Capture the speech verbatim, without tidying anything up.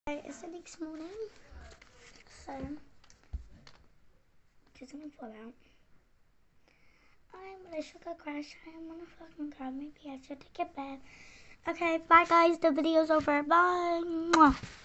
It's the next morning, so just gonna fall out. I'm gonna sugar crash. I'm gonna fucking cry. Maybe I should take a bath. Okay, bye guys. The video's over. Bye. Mwah.